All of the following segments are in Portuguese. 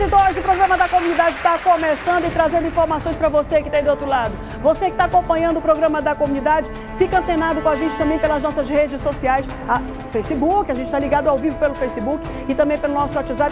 2, o programa da comunidade está começando e trazendo informações para você que está aí do outro lado. Você que está acompanhando o programa da comunidade, fica antenado com a gente também pelas nossas redes sociais, Facebook, a gente está ligado ao vivo pelo Facebook e também pelo nosso WhatsApp,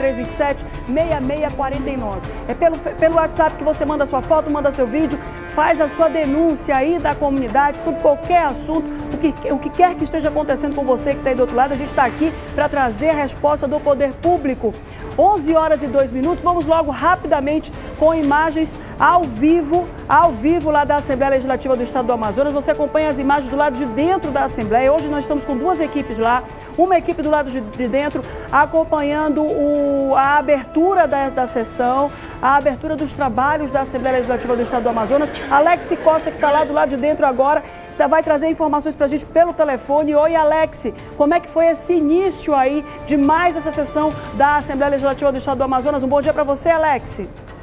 99327-6649. É pelo WhatsApp que você manda sua foto, manda seu vídeo, faz a sua denúncia aí da comunidade sobre qualquer assunto, o que quer que esteja acontecendo com você que está aí do outro lado. A gente está aqui para trazer a resposta do poder público. 11 horas e 2 minutos, vamos logo rapidamente com imagens ao vivo lá da Assembleia Legislativa do Estado do Amazonas. Você acompanha as imagens do lado de dentro da Assembleia. Hoje nós estamos com duas equipes lá, uma equipe do lado de dentro acompanhando a abertura da sessão, a abertura dos trabalhos da Assembleia Legislativa do Estado do Amazonas. Alex Costa, que está lá do lado de dentro agora, vai trazer informações para a gente pelo telefone. Oi, Alex, como é que foi esse início aí de mais essa sessão da Assembleia Legislativa do Estado do Amazonas? Um bom dia para você, Alex.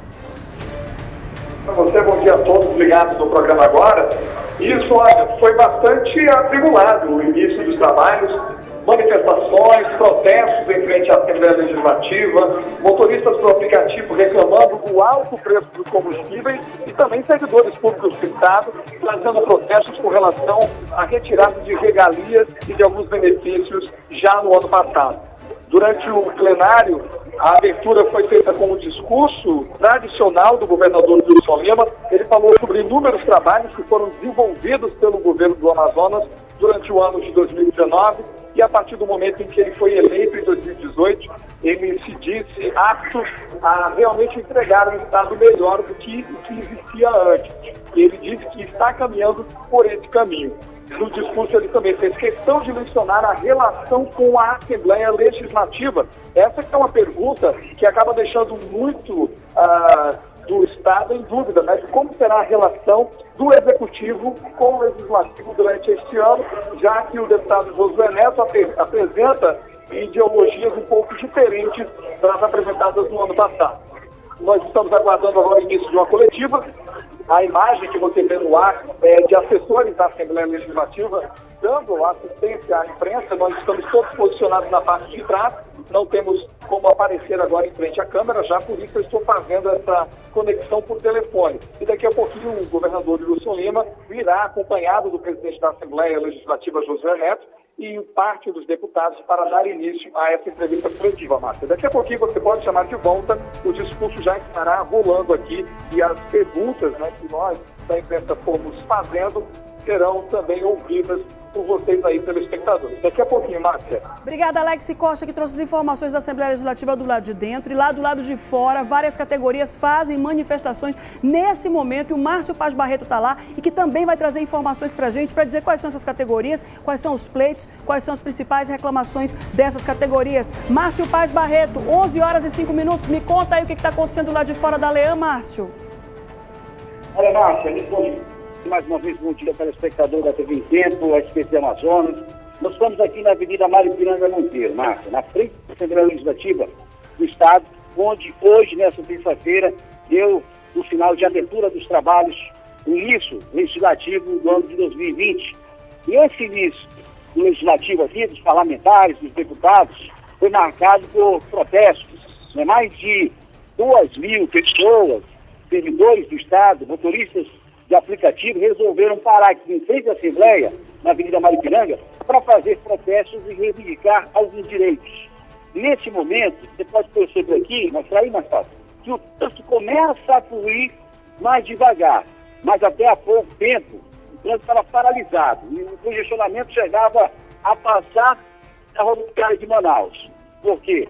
Para você, bom dia a todos ligados no programa agora. Isso, olha, foi bastante atribulado o início dos trabalhos, manifestações, protestos em frente à Assembleia Legislativa, motoristas do aplicativo reclamando do alto preço dos combustíveis e também servidores públicos do Estado trazendo protestos com relação à retirada de regalias e de alguns benefícios já no ano passado. Durante o plenário, a abertura foi feita com um discurso tradicional do governador Wilson Lima. Ele falou sobre inúmeros trabalhos que foram desenvolvidos pelo governo do Amazonas durante o ano de 2019 e a partir do momento em que ele foi eleito em 2018, ele se disse apto a realmente entregar um Estado melhor do que o que existia antes. Ele disse que está caminhando por esse caminho. No discurso ele também fez questão de mencionar a relação com a Assembleia Legislativa. Essa que é uma pergunta que acaba deixando muito do Estado em dúvida, né? De como será a relação do Executivo com o Legislativo durante este ano, já que o deputado Josué Neto apresenta ideologias um pouco diferentes das apresentadas no ano passado. Nós estamos aguardando agora o início de uma coletiva. A imagem que você vê no ar é de assessores da Assembleia Legislativa dando assistência à imprensa. Nós estamos todos posicionados na parte de trás, não temos como aparecer agora em frente à câmera, já por isso eu estou fazendo essa conexão por telefone. E daqui a pouquinho o governador Wilson Lima virá acompanhado do presidente da Assembleia Legislativa, Josué Neto, e parte dos deputados para dar início a essa entrevista coletiva, Márcia. Daqui a pouquinho você pode chamar de volta, o discurso já estará rolando aqui e as perguntas, né, que nós da imprensa fomos fazendo serão também ouvidas por vocês aí, telespectadores. Daqui a pouquinho, Márcia. Obrigada, Alex Costa, que trouxe as informações da Assembleia Legislativa do lado de dentro. E lá do lado de fora, várias categorias fazem manifestações nesse momento. E o Márcio Paz Barreto está lá e que também vai trazer informações para a gente, para dizer quais são essas categorias, quais são os pleitos, quais são as principais reclamações dessas categorias. Márcio Paz Barreto, 11 horas e 5 minutos. Me conta aí o que está acontecendo lá de fora da Leã, Márcio. Olha, Márcia, mais uma vez, bom dia, telespectador da TV em Tempo, SPC Amazonas. Nós estamos aqui na Avenida Maripiranga Monteiro, Márcia, na frente da Assembleia Legislativa do Estado, onde hoje, nessa terça-feira, deu o final de abertura dos trabalhos, o início legislativo do ano de 2020. E esse início do legislativo aqui, dos parlamentares, dos deputados, foi marcado por protestos. Né? Mais de 2.000 pessoas, servidores do Estado, motoristas de aplicativo, resolveram parar aqui em frente à Assembleia, na Avenida Maripiranga, para fazer protestos e reivindicar alguns direitos. Nesse momento, você pode perceber aqui, mas para ir mais fácil, que o trânsito começa a fluir mais devagar, mas até há pouco tempo o trânsito estava paralisado e o congestionamento chegava a passar a rodoviária de Manaus. Por quê?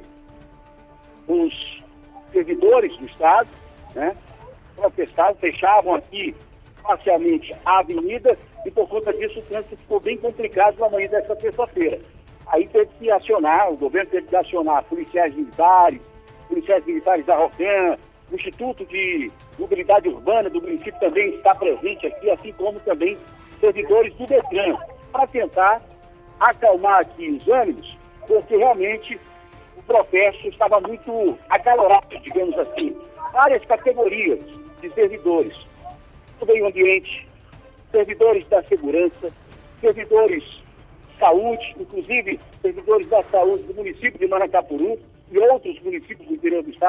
Os servidores do Estado, né, protestavam, fechavam aqui parcialmente a avenida e por conta disso o trânsito ficou bem complicado na manhã dessa terça-feira. Aí teve que acionar, o governo teve que acionar policiais militares da ROCAN, o Instituto de Mobilidade Urbana do município também está presente aqui, assim como também servidores do DETRAN, para tentar acalmar aqui os ânimos, porque realmente o protesto estava muito acalorado, digamos assim. Várias categorias de servidores do meio ambiente, servidores da segurança, servidores de saúde, inclusive servidores da saúde do município de Manacapuru e outros municípios do interior do estado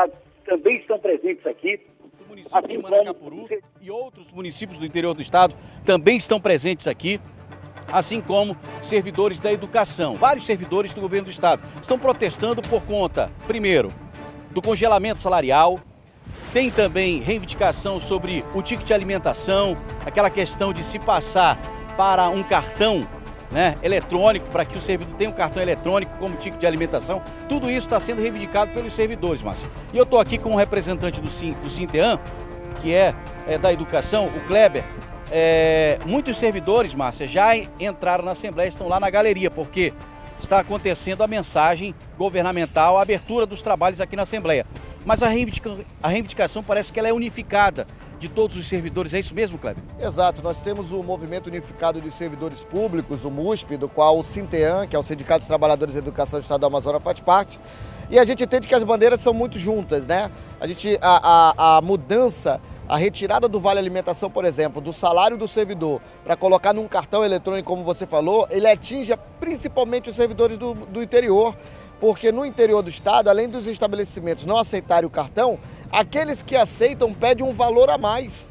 também estão presentes aqui. O município de Manacapuru e outros municípios do interior do estado também estão presentes aqui, assim como servidores da educação. Vários servidores do governo do estado estão protestando por conta, primeiro, do congelamento salarial. Tem também reivindicação sobre o ticket de alimentação, aquela questão de se passar para um cartão, né, eletrônico, para que o servidor tenha um cartão eletrônico como ticket de alimentação. Tudo isso está sendo reivindicado pelos servidores, Márcia. E eu estou aqui com um representante do Sinteam, que é da educação, o Kleber. Muitos servidores, Márcia, já entraram na Assembleia, estão lá na galeria, porque está acontecendo a mensagem governamental, a abertura dos trabalhos aqui na Assembleia. Mas a reivindicação parece que ela é unificada de todos os servidores, é isso mesmo, Kleber? Exato, nós temos o Movimento Unificado de Servidores Públicos, o MUSP, do qual o Sinteam, que é o Sindicato dos Trabalhadores da Educação do Estado do Amazonas, faz parte. E a gente entende que as bandeiras são muito juntas, né? A mudança, a retirada do Vale Alimentação, por exemplo, do salário do servidor, para colocar num cartão eletrônico, como você falou, ele atinge principalmente os servidores do interior, porque no interior do estado, além dos estabelecimentos não aceitarem o cartão, aqueles que aceitam pedem um valor a mais.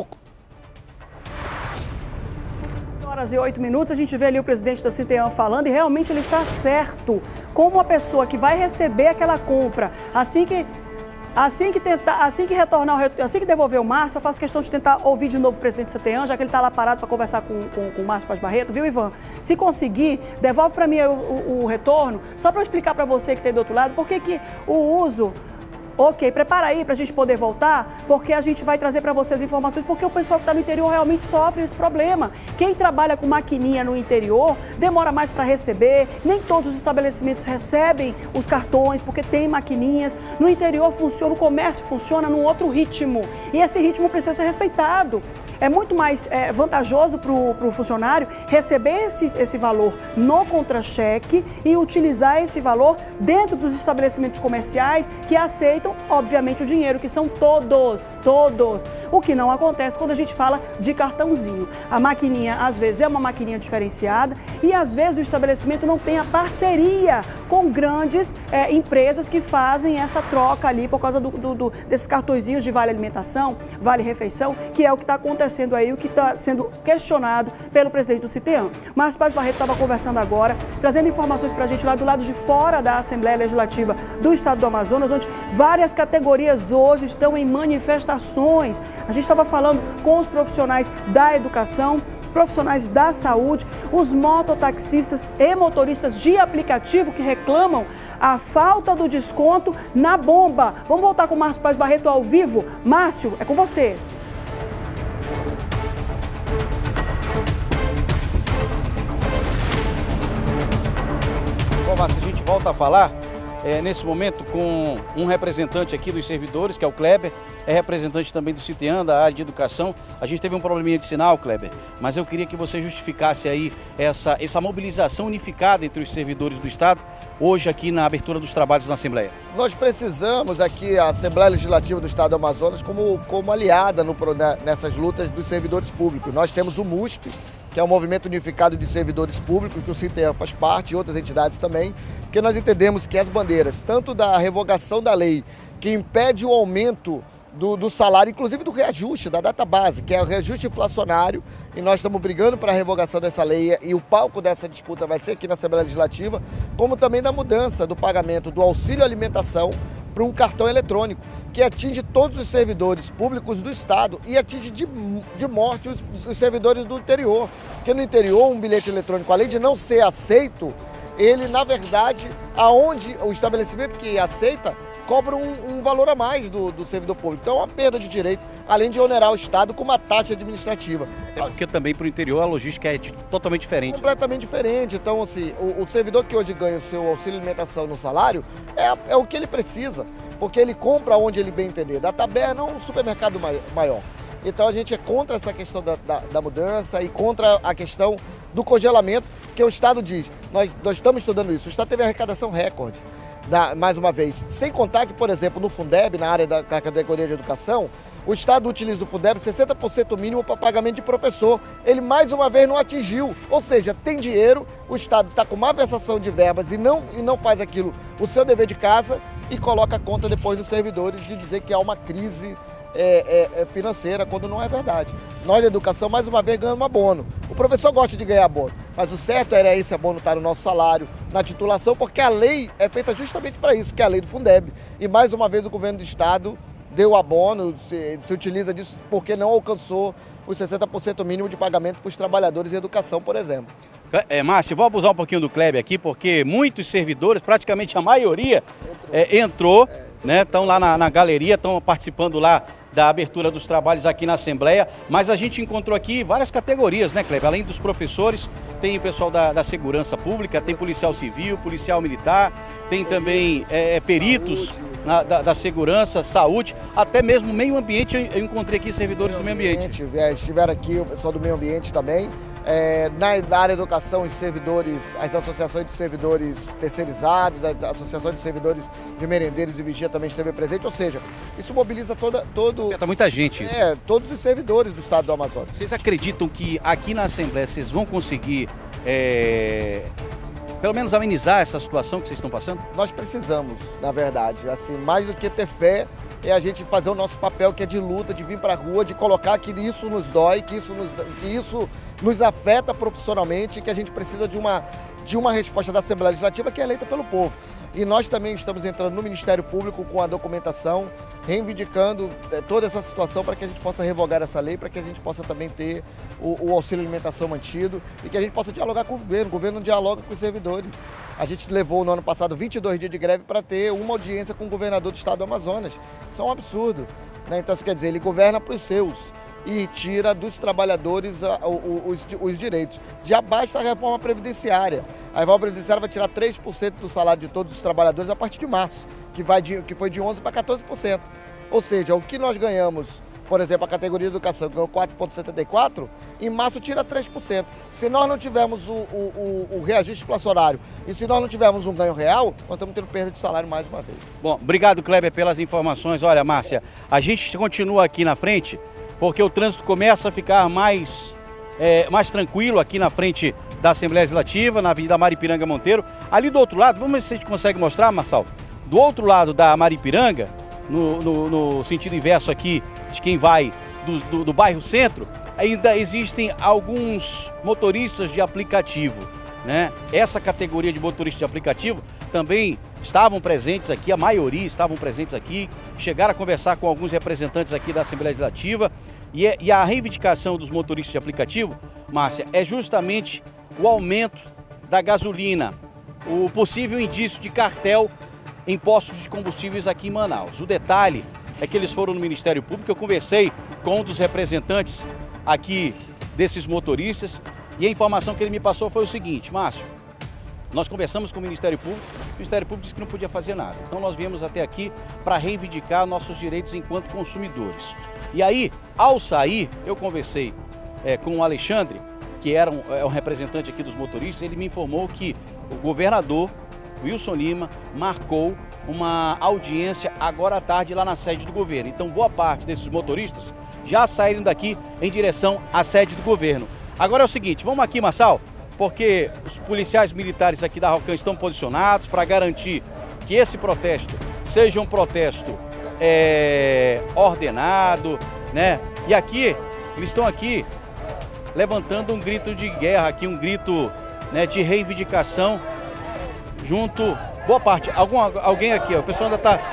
8h08, a gente vê ali o presidente da Sinteam falando e realmente ele está certo. Como uma pessoa que vai receber aquela compra, assim que devolver o Márcio, eu faço questão de tentar ouvir de novo o presidente da Sinteam, já que ele está lá parado para conversar com o Márcio Paz Barreto, viu, Ivan? Se conseguir, devolve para mim o retorno, só para eu explicar para você que está aí do outro lado, por que o uso... Ok, prepara aí para a gente poder voltar, porque a gente vai trazer para vocês informações, porque o pessoal que está no interior realmente sofre esse problema. Quem trabalha com maquininha no interior demora mais para receber, nem todos os estabelecimentos recebem os cartões, porque tem maquininhas. No interior funciona, o comércio funciona num outro ritmo, e esse ritmo precisa ser respeitado. É muito mais vantajoso para o funcionário receber esse valor no contra-cheque e utilizar esse valor dentro dos estabelecimentos comerciais que aceitam, obviamente, o dinheiro, que são todos. O que não acontece quando a gente fala de cartãozinho. A maquininha, às vezes, é uma maquininha diferenciada e, às vezes, o estabelecimento não tem a parceria com grandes empresas que fazem essa troca ali por causa desses cartõezinhos de Vale Alimentação, Vale Refeição, que é o que está acontecendo aí, o que está sendo questionado pelo presidente do Sinteam. Márcio Paz Barreto estava conversando agora, trazendo informações para a gente lá do lado de fora da Assembleia Legislativa do Estado do Amazonas, onde várias categorias hoje estão em manifestações. A gente estava falando com os profissionais da educação, profissionais da saúde, os mototaxistas e motoristas de aplicativo que reclamam a falta do desconto na bomba. Vamos voltar com o Márcio Paz Barreto ao vivo. Márcio, é com você. Bom, Márcio, a gente volta a falar nesse momento com um representante aqui dos servidores, que é o Kleber, é representante também do Sinteam, da área de educação. A gente teve um probleminha de sinal, Kleber, mas eu queria que você justificasse aí essa mobilização unificada entre os servidores do Estado, hoje aqui na abertura dos trabalhos na Assembleia. Nós precisamos aqui a Assembleia Legislativa do Estado do Amazonas como aliada nessas lutas dos servidores públicos. Nós temos o MUSP, que é o Movimento Unificado de Servidores Públicos, que o Sinteam faz parte, e outras entidades também, porque nós entendemos que as bandeiras, tanto da revogação da lei, que impede o aumento do salário, inclusive do reajuste, da data base, que é o reajuste inflacionário, e nós estamos brigando para a revogação dessa lei, e o palco dessa disputa vai ser aqui na Assembleia Legislativa, como também da mudança do pagamento do auxílio alimentação para um cartão eletrônico, que atinge todos os servidores públicos do Estado e atinge de morte os servidores do interior. Porque no interior, um bilhete eletrônico, além de não ser aceito, ele, na verdade, aonde o estabelecimento que aceita, cobra um valor a mais do servidor público. Então é uma perda de direito, além de onerar o Estado com uma taxa administrativa. É porque também para o interior a logística é totalmente diferente. Completamente diferente. Então, assim, o servidor que hoje ganha o seu auxílio alimentação no salário é o que ele precisa, porque ele compra onde ele bem entender, da taberna ou um supermercado maior. Então a gente é contra essa questão da mudança e contra a questão do congelamento, que o Estado diz, nós estamos estudando isso, o Estado teve arrecadação recorde. Mais uma vez, sem contar que, por exemplo, no Fundeb, na área da categoria de educação, o Estado utiliza o Fundeb 60% mínimo para pagamento de professor. Ele, mais uma vez, não atingiu. Ou seja, tem dinheiro, o Estado está com má versação de verbas e não faz aquilo, o seu dever de casa, e coloca a conta depois dos servidores de dizer que há uma crise financeira, quando não é verdade. Nós da educação, mais uma vez, ganhamos abono. O professor gosta de ganhar abono, mas o certo era esse abono estar no nosso salário, na titulação, porque a lei é feita justamente para isso, que é a lei do Fundeb. E mais uma vez o governo do estado deu abono, se utiliza disso porque não alcançou os 60% mínimo de pagamento para os trabalhadores em educação, por exemplo. Márcio, vou abusar um pouquinho do Kleber aqui, porque muitos servidores, praticamente a maioria, entrou, né? Estão lá na galeria, estão participando lá da abertura dos trabalhos aqui na Assembleia, mas a gente encontrou aqui várias categorias, né, Kleber? Além dos professores, tem o pessoal da segurança pública, tem policial civil, policial militar, tem também peritos da segurança, saúde, até mesmo meio ambiente. Eu encontrei aqui servidores do meio ambiente. Estiveram aqui o pessoal do meio ambiente também. Na área da educação, os servidores, as associações de servidores terceirizados, a associação de servidores de merendeiros e vigia também esteve presente, ou seja, isso mobiliza muita gente. Todos os servidores do estado do Amazonas. Vocês acreditam que aqui na Assembleia vocês vão conseguir, pelo menos, amenizar essa situação que vocês estão passando? Nós precisamos, na verdade, assim, mais do que ter fé, é a gente fazer o nosso papel, que é de luta, de vir para a rua, de colocar que isso nos dói, que isso nos afeta profissionalmente, que a gente precisa de uma resposta da Assembleia Legislativa que é eleita pelo povo. E nós também estamos entrando no Ministério Público com a documentação, reivindicando toda essa situação para que a gente possa revogar essa lei, para que a gente possa também ter o auxílio alimentação mantido e que a gente possa dialogar com o governo dialoga com os servidores. A gente levou no ano passado 22 dias de greve para ter uma audiência com o governador do estado do Amazonas. Isso é um absurdo, né? Então, isso quer dizer, ele governa para os seus e tira dos trabalhadores os direitos. Já basta a reforma previdenciária. A reforma previdenciária vai tirar 3% do salário de todos os trabalhadores a partir de março, que foi de 11% para 14%. Ou seja, o que nós ganhamos, por exemplo, a categoria de educação ganhou 4,74%, em março tira 3%. Se nós não tivermos o reajuste inflacionário e se nós não tivermos um ganho real, nós estamos tendo perda de salário mais uma vez. Bom, obrigado, Kleber, pelas informações. Olha, Márcia, a gente continua aqui na frente, porque o trânsito começa a ficar mais tranquilo aqui na frente da Assembleia Legislativa, na Avenida Maripiranga Monteiro. Ali do outro lado, vamos ver se a gente consegue mostrar, Marçal, do outro lado da Maripiranga, no sentido inverso aqui de quem vai do bairro Centro, ainda existem alguns motoristas de aplicativo, né? Essa categoria de motorista de aplicativo também estavam presentes aqui, a maioria estavam presentes aqui, chegaram a conversar com alguns representantes aqui da Assembleia Legislativa e a reivindicação dos motoristas de aplicativo, Márcia, é justamente o aumento da gasolina, o possível indício de cartel em postos de combustíveis aqui em Manaus. O detalhe é que eles foram no Ministério Público, eu conversei com um dos representantes aqui desses motoristas e a informação que ele me passou foi o seguinte: Márcio, nós conversamos com o Ministério Público disse que não podia fazer nada. Então nós viemos até aqui para reivindicar nossos direitos enquanto consumidores. E aí, ao sair, eu conversei com o Alexandre, que era um representante aqui dos motoristas, ele me informou que o governador Wilson Lima marcou uma audiência agora à tarde lá na sede do governo. Então boa parte desses motoristas já saíram daqui em direção à sede do governo. Agora é o seguinte, vamos aqui, Marçal, porque os policiais militares aqui da Rocan estão posicionados para garantir que esse protesto seja um protesto ordenado, né? E aqui, eles estão aqui levantando um grito de guerra, aqui um grito, né, de reivindicação junto, boa parte, alguém aqui, ó, o pessoal ainda está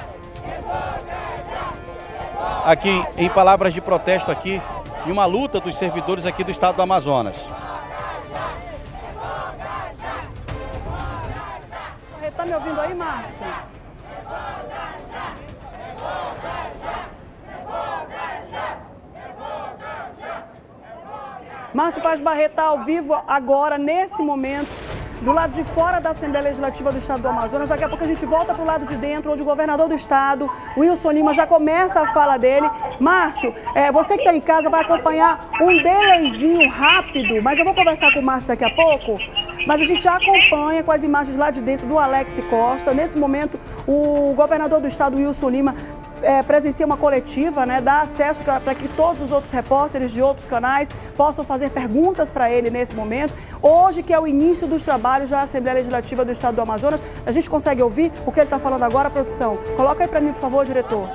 aqui em palavras de protesto aqui, em uma luta dos servidores aqui do estado do Amazonas. Tá me ouvindo aí, Márcio? Márcio Paz Barreto está ao vivo agora, nesse momento, do lado de fora da Assembleia Legislativa do Estado do Amazonas. Daqui a pouco a gente volta para o lado de dentro, onde o governador do estado, Wilson Lima, já começa a fala dele. Márcio, você que está em casa vai acompanhar um delayzinho rápido, mas eu vou conversar com o Márcio daqui a pouco. Mas a gente já acompanha com as imagens lá de dentro do Alex Costa. Nesse momento, o governador do estado, Wilson Lima, presencia uma coletiva, né, dá acesso para que todos os outros repórteres de outros canais possam fazer perguntas para ele nesse momento. Hoje, que é o início dos trabalhos da Assembleia Legislativa do Estado do Amazonas, a gente consegue ouvir o que ele está falando agora, produção? Coloca aí para mim, por favor, diretor.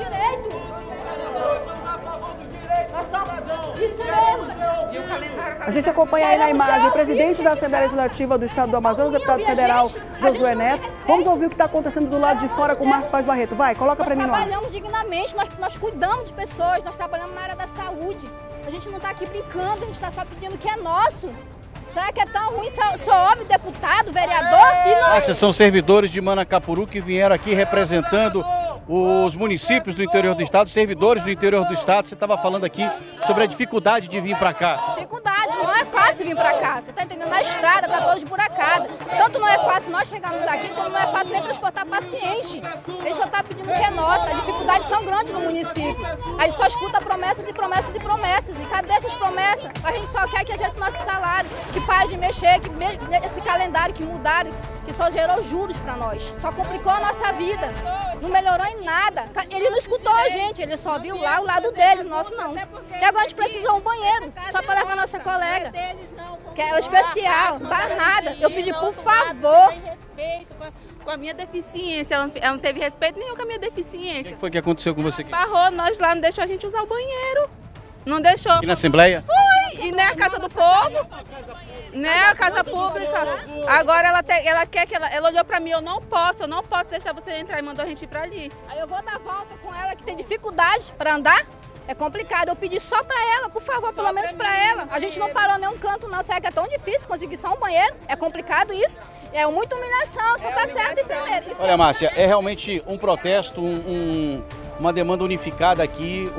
Isso mesmo. A gente acompanha aí na imagem o presidente da Assembleia Legislativa do Estado do Amazonas, o deputado federal Josué Neto. Vamos ouvir o que está acontecendo do lado de fora com o Márcio Paz Barreto. Vai, coloca para mim no ar. Nós trabalhamos dignamente, nós cuidamos de pessoas, nós trabalhamos na área da saúde. A gente não está aqui brincando, a gente está só pedindo o que é nosso. Será que é tão ruim? Só ouve deputado, vereador e não... Esses são servidores de Manacapuru que vieram aqui representando os municípios do interior do estado, servidores do interior do estado. Você estava falando aqui sobre a dificuldade de vir para cá. Dificuldade, não é fácil vir para cá. Você está entendendo? Na estrada está toda esburacada. Tanto não é fácil nós chegarmos aqui, como não é fácil nem transportar paciente. A gente só está pedindo o que é nosso. As dificuldades são grandes no município. A gente só escuta promessas e promessas e promessas. E cadê essas promessas? A gente só quer que ajeite o nosso salário, que pare de mexer, que esse calendário que mudaram, que só gerou juros para nós. Só complicou a nossa vida. Não melhorou em nada. Ele não escutou a gente, ele só viu lá o lado deles, nosso não. E agora a gente precisa de um banheiro, só para levar a nossa colega, que é especial, barrada. Eu pedi, por favor. Com a minha deficiência, ela não teve respeito nenhum com a minha deficiência. O que foi que aconteceu com você aqui? Barrou nós lá, não deixou a gente usar o banheiro. Não deixou. E na Assembleia? Foi, e nem a Casa do Povo, nem a Casa Pública. Agora ela quer que ela olhou pra mim, eu não posso deixar você entrar, e mandou a gente ir pra ali. Aí eu vou dar volta com ela, que tem dificuldade pra andar. É complicado, eu pedi só pra ela, por favor, pelo menos pra ela. A gente não parou nenhum canto não, será que é tão difícil conseguir só um banheiro? É complicado isso? É muita humilhação, só tá certo, enfermeiro. Olha, Márcia, é realmente um protesto, uma demanda unificada aqui,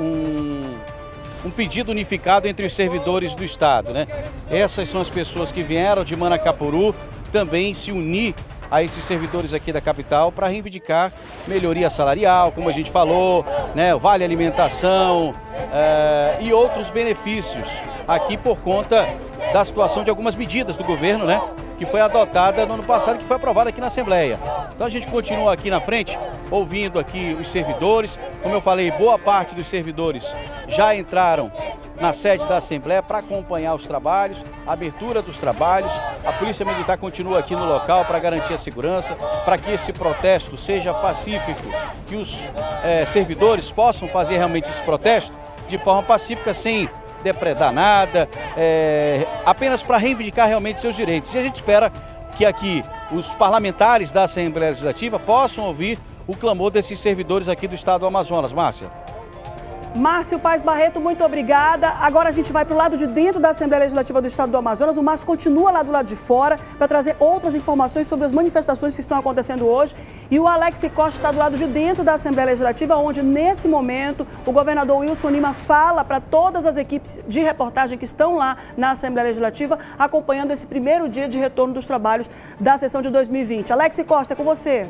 um pedido unificado entre os servidores do estado, né? Essas são as pessoas que vieram de Manacapuru também se unir a esses servidores aqui da capital para reivindicar melhoria salarial, como a gente falou, né, o vale alimentação e outros benefícios aqui por conta da situação de algumas medidas do governo, né, que foi adotada no ano passado, que foi aprovada aqui na Assembleia. Então a gente continua aqui na frente, ouvindo aqui os servidores. Como eu falei, boa parte dos servidores já entraram na sede da Assembleia para acompanhar os trabalhos, a abertura dos trabalhos. A Polícia Militar continua aqui no local para garantir a segurança, para que esse protesto seja pacífico, que os servidores possam fazer realmente esse protesto de forma pacífica, sem depredar nada, apenas para reivindicar realmente seus direitos. E a gente espera que aqui os parlamentares da Assembleia Legislativa possam ouvir o clamor desses servidores aqui do estado do Amazonas. Márcia. Márcio Paz Barreto, muito obrigada. Agora a gente vai para o lado de dentro da Assembleia Legislativa do Estado do Amazonas. O Márcio continua lá do lado de fora para trazer outras informações sobre as manifestações que estão acontecendo hoje. E o Alex Costa está do lado de dentro da Assembleia Legislativa, onde nesse momento o governador Wilson Lima fala para todas as equipes de reportagem que estão lá na Assembleia Legislativa, acompanhando esse primeiro dia de retorno dos trabalhos da sessão de 2020. Alex Costa, é com você.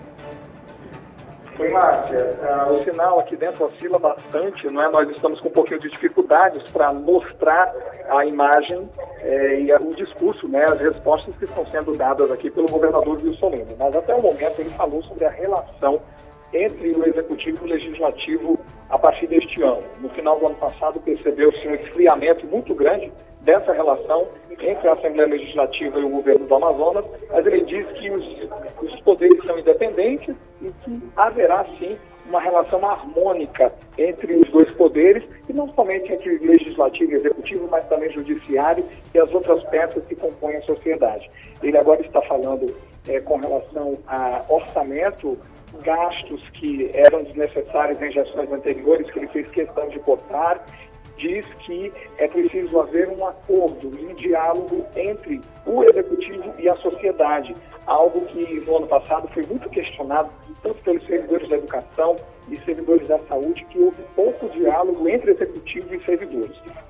Oi, Márcia. O sinal aqui dentro oscila bastante, não é? Nós estamos com um pouquinho de dificuldades para mostrar a imagem e o discurso, né? As respostas que estão sendo dadas aqui pelo governador Wilson Lima. Mas até o momento ele falou sobre a relação entre o Executivo e o Legislativo a partir deste ano. No final do ano passado percebeu-se um esfriamento muito grande dessa relação entre a Assembleia Legislativa e o governo do Amazonas, mas ele diz que os poderes são independentes e que haverá, sim, uma relação harmônica entre os dois poderes, e não somente entre legislativo e executivo, mas também judiciário e as outras peças que compõem a sociedade. Ele agora está falando com relação a orçamento, gastos que eram desnecessários em gestões anteriores, que ele fez questão de cortar. Diz que é preciso haver um acordo e um diálogo entre o Executivo e a sociedade, algo que no ano passado foi muito questionado, tanto pelos servidores da educação e servidores da saúde, que houve pouco diálogo entre Executivo e servidores.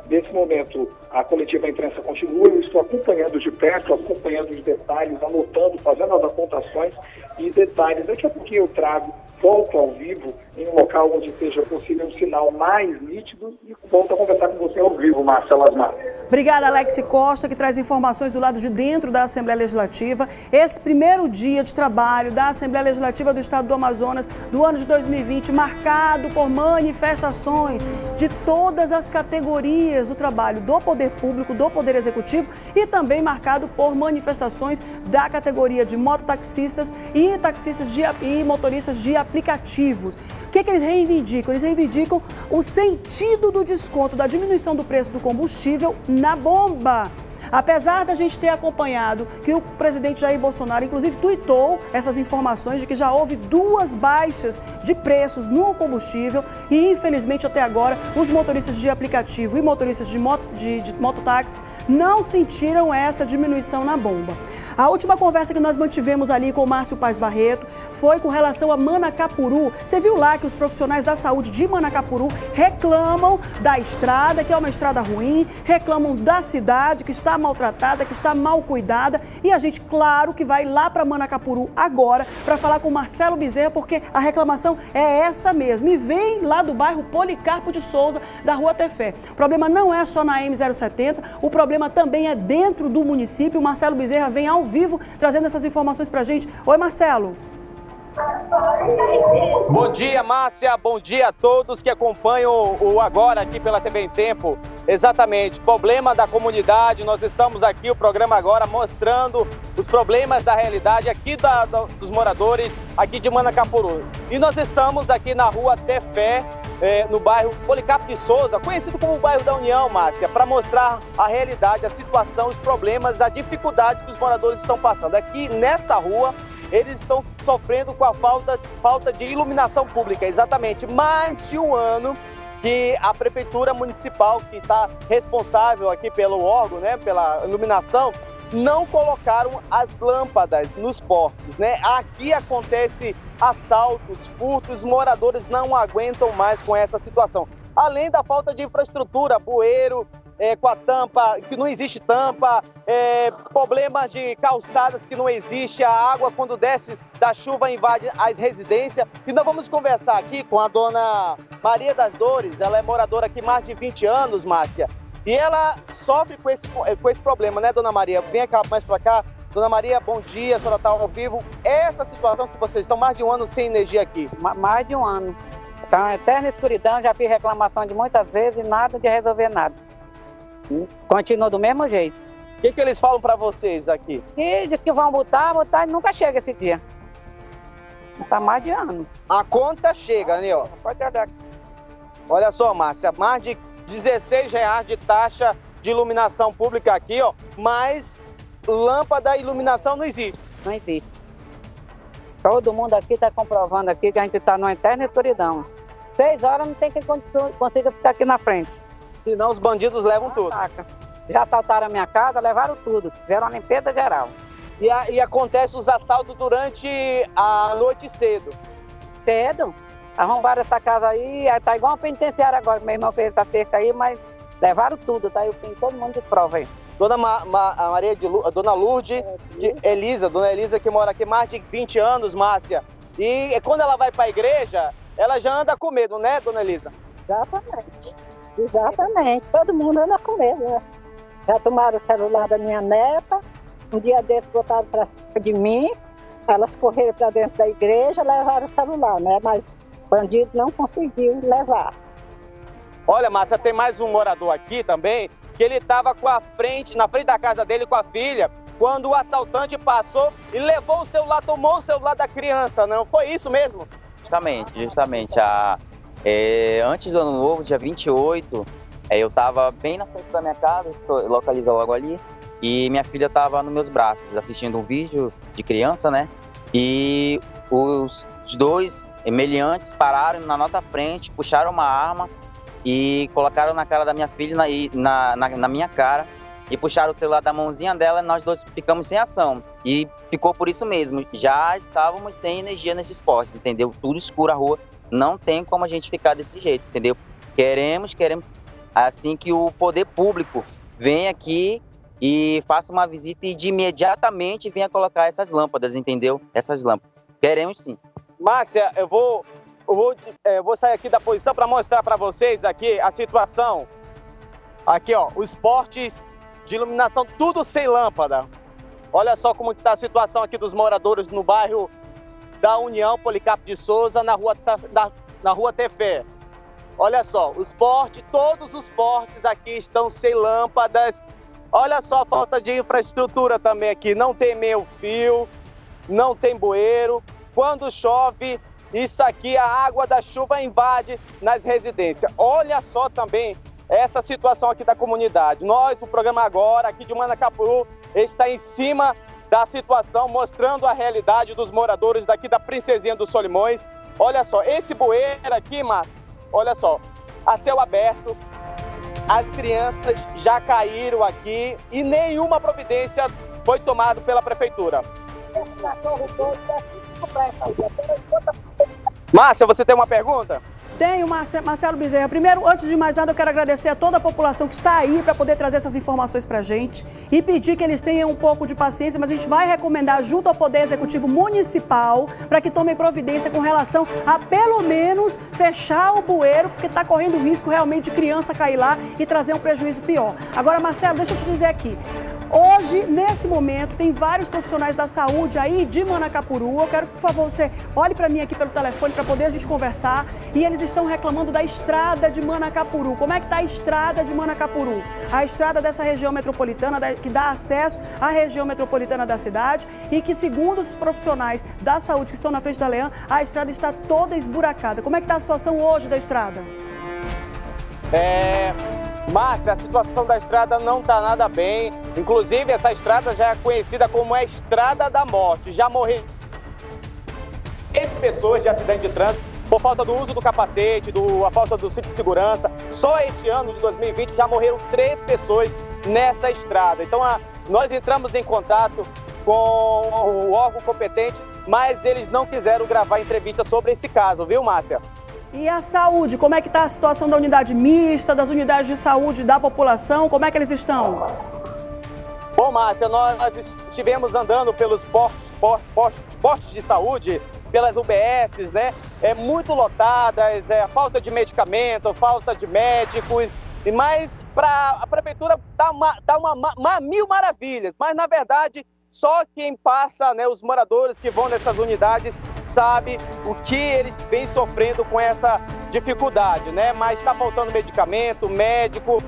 Nesse momento, a coletiva imprensa continua, eu estou acompanhando de perto, acompanhando os detalhes, anotando, fazendo as apontações e detalhes. Daqui a pouquinho eu trago, volto ao vivo, em um local onde seja possível um sinal mais nítido e volto a conversar com você ao vivo, Marcelo Asmar. Obrigada, Alex Costa, que traz informações do lado de dentro da Assembleia Legislativa. Esse primeiro dia de trabalho da Assembleia Legislativa do Estado do Amazonas do ano de 2020, marcado por manifestações de todas as categorias do trabalho do Poder Público, do Poder Executivo e também marcado por manifestações da categoria de mototaxistas e taxistas e motoristas de aplicativos. O que eles reivindicam? Eles reivindicam o sentido do desconto, da diminuição do preço do combustível na bomba. Apesar da gente ter acompanhado que o presidente Jair Bolsonaro, inclusive, tuitou essas informações de que já houve 2 baixas de preços no combustível e, infelizmente, até agora, os motoristas de aplicativo e motoristas de mototáxi não sentiram essa diminuição na bomba. A última conversa que nós mantivemos ali com o Márcio Paz Barreto foi com relação a Manacapuru. Você viu lá que os profissionais da saúde de Manacapuru reclamam da estrada, que é uma estrada ruim, reclamam da cidade, que está maltratada, que está mal cuidada, e a gente, claro, que vai lá para Manacapuru agora para falar com o Marcelo Bezerra, porque a reclamação é essa mesmo, e vem lá do bairro Policarpo de Souza, da Rua Tefé. O problema não é só na M070, o problema também é dentro do município. O Marcelo Bezerra vem ao vivo trazendo essas informações para a gente. Oi, Marcelo. Bom dia, Márcia, bom dia a todos que acompanham o Agora aqui pela TV em Tempo. Exatamente, problema da comunidade, nós estamos aqui, o programa Agora, mostrando os problemas da realidade aqui dos moradores aqui de Manacapuru. E nós estamos aqui na Rua Tefé, no bairro Policarpo de Souza, conhecido como o bairro da União, Márcia, para mostrar a realidade, a situação, os problemas, a dificuldade que os moradores estão passando. Aqui nessa rua, eles estão sofrendo com a falta de iluminação pública, exatamente. Mais de um ano que a Prefeitura Municipal, que está responsável aqui pelo órgão, né, pela iluminação, não colocaram as lâmpadas nos postos, né? Aqui acontece assaltos, furtos, os moradores não aguentam mais com essa situação. Além da falta de infraestrutura, bueiro, com a tampa, que não existe tampa, problemas de calçadas que não existe, a água quando desce da chuva invade as residências. E nós vamos conversar aqui com a dona Maria das Dores, ela é moradora aqui há mais de 20 anos, Márcia, e ela sofre com esse problema, né, dona Maria? Vem cá, mais para cá. Dona Maria, bom dia, a senhora está ao vivo. Essa situação que vocês estão mais de um ano sem energia aqui? Mais de um ano. Então, eterna escuridão, já fiz reclamação de muitas vezes e nada de resolver nada. Continua do mesmo jeito. O que eles falam para vocês aqui? E diz que vão botar e nunca chega esse dia. Está mais de ano. A conta chega, né? Ó. Pode olhar. Olha só, Márcia, mais de R$16 de taxa de iluminação pública aqui, ó, mas lâmpada e iluminação não existe. Não existe. Todo mundo aqui está comprovando aqui que a gente está numa eterna escuridão. 6 horas não tem quem consiga ficar aqui na frente. Senão os bandidos levam tudo. Já assaltaram a minha casa, levaram tudo. Fizeram uma limpeza geral. E acontece os assaltos durante a noite cedo? Cedo. Arrombaram essa casa aí, tá igual uma penitenciária agora. Meu irmão fez essa cerca aí, mas levaram tudo, tá? Eu tenho todo mundo de prova aí. Dona Dona Lourdes, Dona Elisa, que mora aqui há mais de 20 anos, Márcia. E quando ela vai para a igreja, ela já anda com medo, né, Dona Elisa? Exatamente. Exatamente. Todo mundo anda com medo, né? Já tomaram o celular da minha neta, um dia desses botaram para cima de mim, elas correram para dentro da igreja, levaram o celular, né? Mas o bandido não conseguiu levar. Olha, Márcia, tem mais um morador aqui também, que ele estava na frente da casa dele com a filha, quando o assaltante passou e levou o celular, tomou o celular da criança, não? Foi isso mesmo? Justamente. Antes do ano novo, dia 28, eu estava bem na frente da minha casa, localiza logo ali, e minha filha estava nos meus braços, assistindo um vídeo de criança, né? E os 2 meliantes pararam na nossa frente, puxaram uma arma e colocaram na cara da minha filha na minha cara e puxaram o celular da mãozinha dela e nós 2 ficamos sem ação. E ficou por isso mesmo, já estávamos sem energia nesses postes, entendeu? Tudo escuro a rua, não tem como a gente ficar desse jeito, entendeu? Queremos assim que o poder público venha aqui e faça uma visita e de imediatamente venha colocar essas lâmpadas, entendeu? Essas lâmpadas. Queremos sim. Márcia, eu vou sair aqui da posição para mostrar para vocês aqui a situação. Aqui, ó, os postes de iluminação, tudo sem lâmpada. Olha só como está a situação aqui dos moradores no bairro da União Policarpo de Souza, na rua Tefé. Olha só, os postes, todos os postes aqui estão sem lâmpadas. Olha só a falta de infraestrutura também aqui. Não tem meio-fio, não tem bueiro. Quando chove, isso aqui, a água da chuva invade nas residências. Olha só também essa situação aqui da comunidade. Nós, o programa Agora, aqui de Manacapuru, está em cima da situação, mostrando a realidade dos moradores daqui da Princesinha dos Solimões. Olha só, esse bueiro aqui, Márcio, olha só, a céu aberto, as crianças já caíram aqui e nenhuma providência foi tomada pela prefeitura. Márcia, você tem uma pergunta? Tenho, Marcelo Bezerra. Primeiro, antes de mais nada, eu quero agradecer a toda a população que está aí para poder trazer essas informações para a gente e pedir que eles tenham um pouco de paciência, mas a gente vai recomendar junto ao Poder Executivo Municipal para que tomem providência com relação a, pelo menos, fechar o bueiro, porque está correndo risco realmente de criança cair lá e trazer um prejuízo pior. Agora, Marcelo, deixa eu te dizer aqui. Hoje, nesse momento, tem vários profissionais da saúde aí de Manacapuru. Eu quero que, por favor, você olhe para mim aqui pelo telefone para poder a gente conversar. E eles estão reclamando da estrada de Manacapuru. Como é que está a estrada de Manacapuru? A estrada dessa região metropolitana, que dá acesso à região metropolitana da cidade e que, segundo os profissionais da saúde que estão na frente da Leão, a estrada está toda esburacada. Como é que está a situação hoje da estrada? Márcia, a situação da estrada não está nada bem. Inclusive, essa estrada já é conhecida como a Estrada da Morte. Já morreram 3 pessoas de acidente de trânsito por falta do uso do capacete, a falta do cinto de segurança. Só este ano de 2020 já morreram 3 pessoas nessa estrada. Então, nós entramos em contato com o órgão competente, mas eles não quiseram gravar entrevista sobre esse caso, viu, Márcia? E a saúde, como é que está a situação da unidade mista, das unidades de saúde da população, como é que eles estão? Bom, Márcia, nós estivemos andando pelos postos de saúde, pelas UBSs, né? Muito lotadas, falta de medicamento, falta de médicos, mas a prefeitura dá uma mil maravilhas, mas na verdade só quem passa, né, os moradores que vão nessas unidades, sabe o que eles vêm sofrendo com essa dificuldade, né? Mas está faltando medicamento, médico.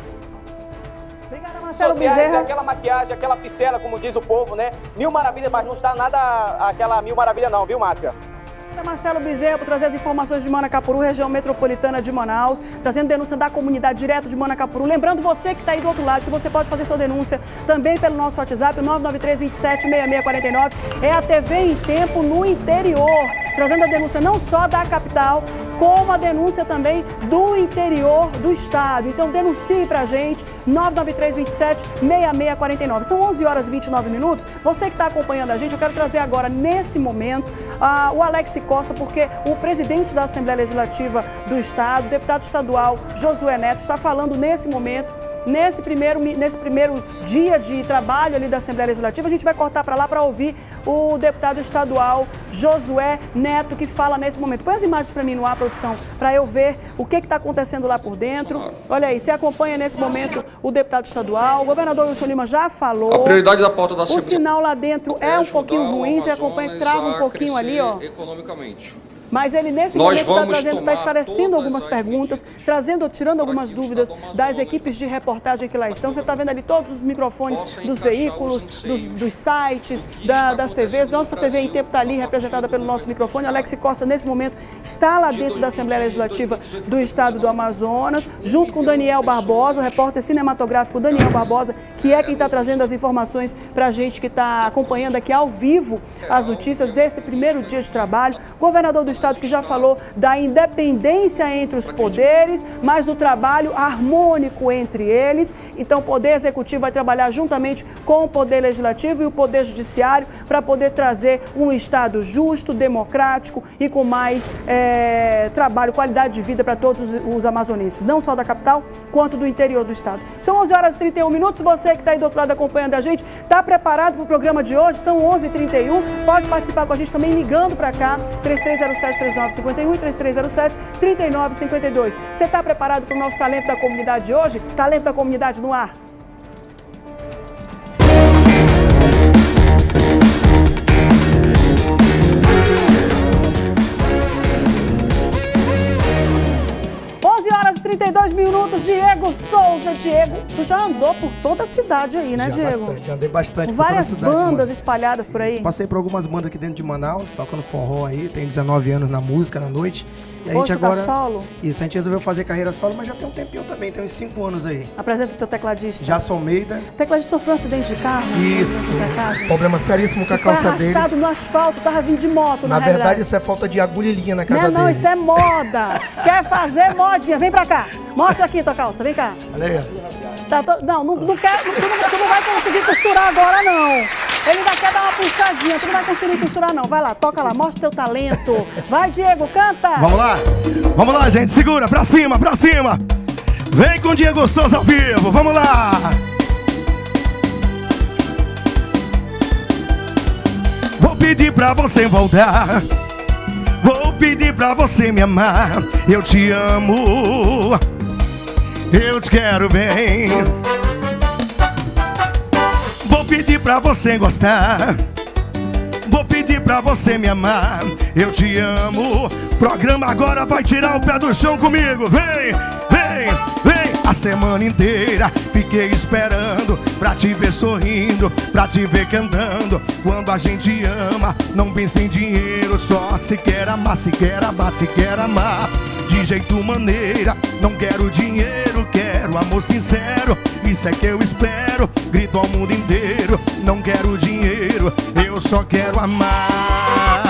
Obrigada, Marcelo Bezerra. Aquela maquiagem, aquela ficela, como diz o povo, né? Mil maravilhas, mas não está nada aquela mil maravilha não, viu, Márcia? Marcelo Bezerra, por trazer as informações de Manacapuru, região metropolitana de Manaus, trazendo denúncia da comunidade direto de Manacapuru. Lembrando você que está aí do outro lado, que você pode fazer sua denúncia também pelo nosso WhatsApp, 993276649. É a TV em Tempo no interior, trazendo a denúncia não só da capital, como a denúncia também do interior do estado. Então denuncie pra gente, 993276649. São 11 horas e 29 minutos. Você que está acompanhando a gente, eu quero trazer agora, nesse momento, o Alex Costa, porque o presidente da Assembleia Legislativa do Estado, o deputado estadual Josué Neto, está falando nesse momento, nesse primeiro dia de trabalho ali da Assembleia Legislativa. A gente vai cortar para lá para ouvir o deputado estadual Josué Neto, que fala nesse momento. Põe as imagens para mim no ar, produção, para eu ver o que está acontecendo lá por dentro. Olha aí, você acompanha nesse momento o deputado estadual, o governador Wilson Lima já falou. A prioridade da pauta da Assembleia. O sinal lá dentro é um pouquinho ruim, você acompanha, trava um pouquinho ali, ó. Economicamente. Mas ele, nesse momento, está esclarecendo algumas perguntas, tirando algumas dúvidas das equipes de reportagem que lá estão. Você está vendo ali todos os microfones dos veículos, dos sites, das TVs. Nossa TV em Tempo está ali, representada pelo nosso microfone. Alex Costa, nesse momento, está lá dentro da Assembleia Legislativa do Estado do Amazonas, junto com Daniel Barbosa, o repórter cinematográfico Daniel Barbosa, que é quem está trazendo as informações para a gente que está acompanhando aqui ao vivo as notícias desse primeiro dia de trabalho. Governador do Estado que já falou da independência entre os poderes, mas do trabalho harmônico entre eles. Então, o Poder Executivo vai trabalhar juntamente com o Poder Legislativo e o Poder Judiciário para poder trazer um Estado justo, democrático e com mais trabalho, qualidade de vida para todos os amazonenses, não só da capital, quanto do interior do Estado. São 11 horas e 31 minutos, você que está aí do outro lado acompanhando a gente, está preparado para o programa de hoje? São 11h31, pode participar com a gente também ligando para cá, 3307-3951 e 3307-3952. Você está preparado para o nosso Talento da Comunidade de hoje? Talento da Comunidade no ar. Horas e 32 minutos, Diego Souza. Diego, tu já andou por toda a cidade aí, né, Diego? Bastante, andei bastante. Várias bandas espalhadas por aí. Passei por algumas bandas aqui dentro de Manaus, tocando forró aí, tenho 19 anos na música, na noite. E a gente agora, tá solo? Isso, a gente resolveu fazer carreira solo, mas já tem um tempinho também, tem uns 5 anos aí. Apresenta o teu tecladista. Jason Almeida. O tecladista sofreu um acidente de carro? Isso, problema seríssimo com a calça dele. Foi arrastado no asfalto, tava vindo de moto, na verdade. Isso é falta de agulha e linha na casa dele. Não, isso é moda. Quer fazer modinha, vem pra cá. Mostra aqui tua calça, vem cá. Olha aí. Tá, não quer, tu não vai conseguir costurar agora, não. Ele ainda quer dar uma puxadinha, tu não vai conseguir costurar, não. Vai lá, toca lá, mostra teu talento. Vai, Diego, canta. Vamos lá, gente, segura, pra cima. Vem com o Diego Souza ao vivo, vamos lá. Vou pedir pra você voltar, vou pedir pra você me amar. Eu te amo, eu te quero bem. Vou pedir pra você gostar, vou pedir pra você me amar. Eu te amo. Programa agora vai tirar o pé do chão comigo. Vem. A semana inteira fiquei esperando pra te ver sorrindo, pra te ver cantando. Quando a gente ama, não pensa em dinheiro, só se quer amar, se quer amar, se quer amar. De jeito maneira, não quero dinheiro, quero amor sincero. Isso é que eu espero, grito ao mundo inteiro. Não quero dinheiro, eu só quero amar.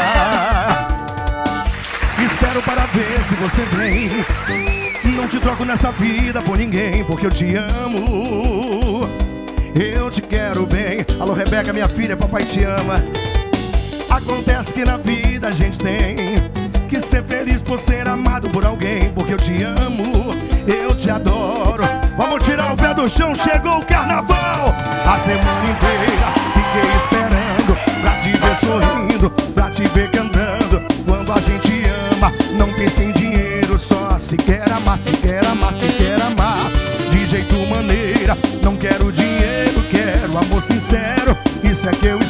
Espero para ver se você vem. Não te troco nessa vida por ninguém, porque eu te amo, eu te quero bem. Alô, Rebeca, minha filha, papai te ama. Acontece que na vida a gente tem que ser feliz por ser amado por alguém, porque eu te amo, eu te adoro. Vamos tirar o pé do chão, chegou o carnaval. A semana inteira fiquei esperando pra te ver sorrindo, pra te ver cantando. Quando a gente ama, não pensa em dinheiro, só se quer amar, se quer amar, se quer amar. De jeito maneira, não quero dinheiro, quero amor sincero. Isso é que eu